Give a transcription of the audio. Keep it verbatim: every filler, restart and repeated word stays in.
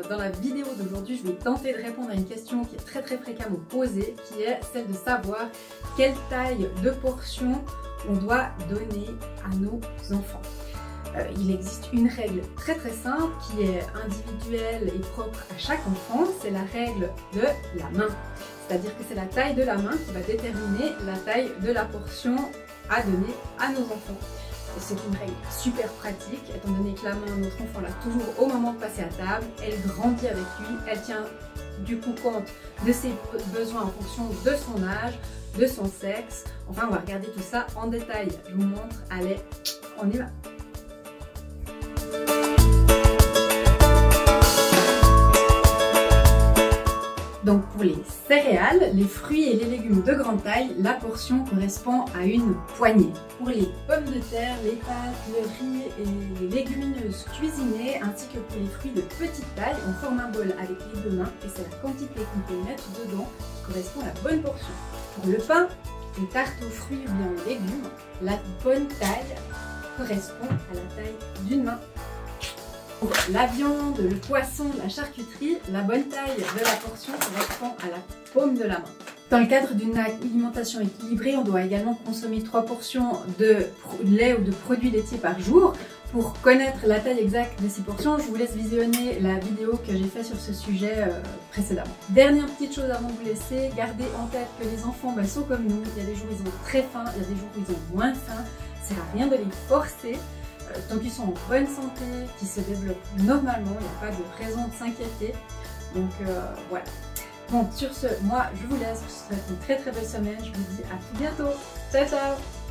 dans la vidéo d'aujourd'hui, je vais tenter de répondre à une question qui est très très fréquemment posée, qui est celle de savoir quelle taille de portion on doit donner à nos enfants. Euh, il existe une règle très très simple qui est individuelle et propre à chaque enfant, c'est la règle de la main. C'est-à-dire que c'est la taille de la main qui va déterminer la taille de la portion à donner à nos enfants. C'est une règle super pratique, étant donné que la main, notre enfant l'a toujours au moment de passer à table, elle grandit avec lui, elle tient du coup compte de ses besoins en fonction de son âge, de son sexe. Enfin, on va regarder tout ça en détail. Je vous montre, allez, on y va. Donc pour les céréales, les fruits et les légumes de grande taille, la portion correspond à une poignée. Pour les pommes de terre, les pâtes, le riz et les légumineuses cuisinées, ainsi que pour les fruits de petite taille, on forme un bol avec les deux mains et c'est la quantité qu'on peut mettre dedans qui correspond à la bonne portion. Pour le pain, les tartes aux fruits ou bien aux légumes, la bonne taille correspond à la taille d'une main. Pour la viande, le poisson, la charcuterie, la bonne taille de la portion correspond à la paume de la main. Dans le cadre d'une alimentation équilibrée, on doit également consommer trois portions de lait ou de produits laitiers par jour. Pour connaître la taille exacte de ces portions, je vous laisse visionner la vidéo que j'ai faite sur ce sujet euh, précédemment. Dernière petite chose avant de vous laisser, gardez en tête que les enfants bah, sont comme nous. Il y a des jours où ils ont très faim, il y a des jours où ils ont moins faim. Ça sert à rien de les forcer. Tant qu'ils sont en bonne santé, qu'ils se développent normalement, il n'y a pas de raison de s'inquiéter. Donc euh, voilà. Bon, sur ce, moi je vous laisse, je vous souhaite une très très belle semaine. Je vous dis à tout bientôt. Ciao ciao.